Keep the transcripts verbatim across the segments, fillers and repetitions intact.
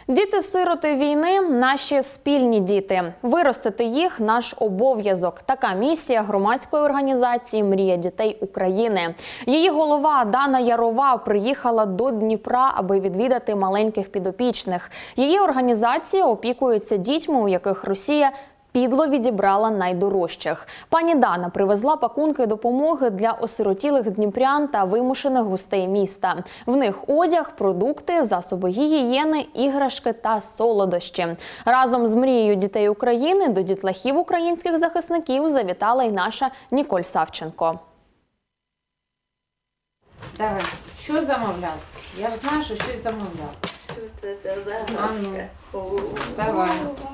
Діти-сироти війни – наші спільні діти. Виростити їх – наш обов'язок. Така місія громадської організації «Мрія дітей України». Її голова Дана Ярова приїхала до Дніпра, аби відвідати маленьких підопічних. Її організація опікується дітьми, у яких Росія підло відібрала найдорожчих. Пані Дана привезла пакунки допомоги для осиротілих дніпрян та вимушених гостей міста. В них одяг, продукти, засоби гігієни, іграшки та солодощі. Разом з «Мрією дітей України» до дітлахів українських захисників завітала й наша Ніколь Савченко. Давай, що замовляв? Я знаю, що щось замовляв. А ну, давай.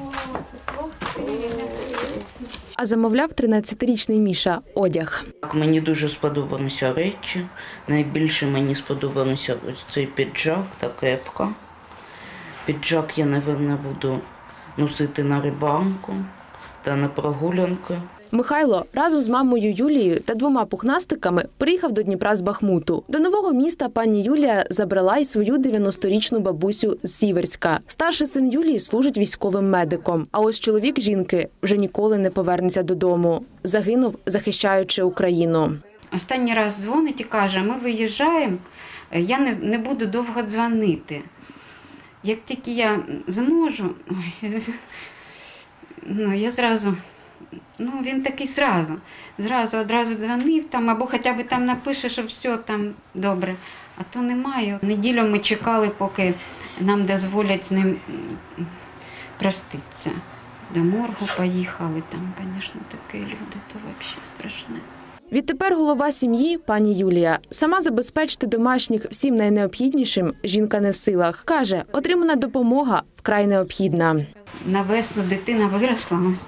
А замовляв тринадцятирічний Міша одяг. Мені дуже сподобалися речі. Найбільше мені сподобався ось цей піджак та кепка. Піджак я, напевно, буду носити на рибалку та на прогулянки. Михайло разом з мамою Юлією та двома пухнастиками приїхав до Дніпра з Бахмуту. До нового міста пані Юлія забрала й свою дев'яносторічну бабусю з Сіверська. Старший син Юлії служить військовим медиком. А ось чоловік жінки вже ніколи не повернеться додому. Загинув, захищаючи Україну. Останній раз дзвонить і каже, ми виїжджаємо, я не, не буду довго дзвонити. Як тільки я зможу, ну, я зразу... Ну, він такий зразу, зразу одразу дзвонив там, або хоча б там напише, що все там добре. А то немає. Неділю ми чекали, поки нам дозволять з ним проститися. До моргу поїхали, там, звісно, такі люди, то взагалі страшне. Відтепер голова сім'ї, пані Юлія, сама забезпечити домашніх всім найнеобхіднішим жінка не в силах. Каже, отримана допомога вкрай необхідна. На весну дитина виросла, ось,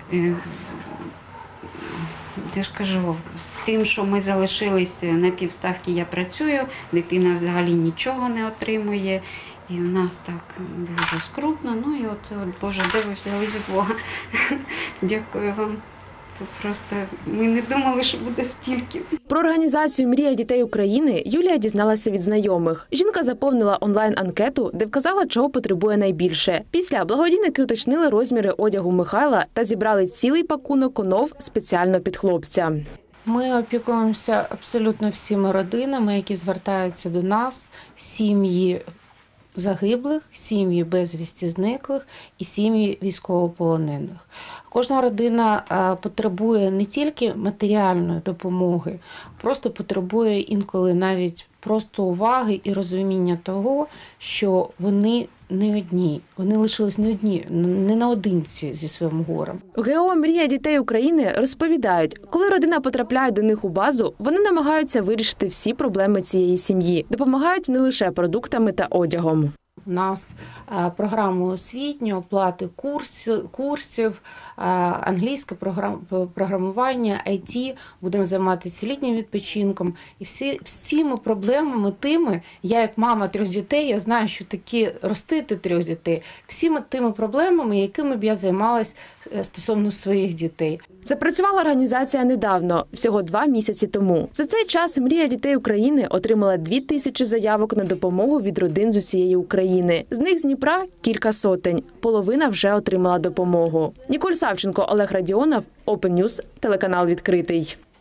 я ж кажу, з тим, що ми залишились на півставки, я працюю, дитина взагалі нічого не отримує. І в нас так дуже скрутно. Ну і от, от Боже, де ви взяли з Бога? Дякую вам. Це просто, ми не думали, що буде стільки. Про організацію «Мрія дітей України» Юлія дізналася від знайомих. Жінка заповнила онлайн-анкету, де вказала, чого потребує найбільше. Після благодійники уточнили розміри одягу Михайла та зібрали цілий пакунок онов спеціально під хлопця. Ми опікуємося абсолютно всіма родинами, які звертаються до нас, сім'ї загиблих, сім'ї безвісті зниклих і сім'ї військовополонених. Кожна родина потребує не тільки матеріальної допомоги, просто потребує інколи навіть просто уваги і розуміння того, що вони не одні, вони лишились не одні, не наодинці зі своїм горем. В ГО «Мрія дітей України» розповідають, коли родина потрапляє до них у базу, вони намагаються вирішити всі проблеми цієї сім'ї. Допомагають не лише продуктами та одягом. У нас програми освітні, оплати курсів, курсів англійське програмування, ай ті, будемо займатися літнім відпочинком. І всі, всіми проблемами тими, я як мама трьох дітей, я знаю, що таке ростити трьох дітей, всіми тими проблемами, якими б я займалась стосовно своїх дітей. Запрацювала організація недавно, всього два місяці тому. За цей час «Мрія дітей України» отримала дві тисячі заявок на допомогу від родин з усієї України. З них з Дніпра – кілька сотень. Половина вже отримала допомогу. Ніколь Савченко, Олег Радіонов, Open News, телеканал «Відкритий».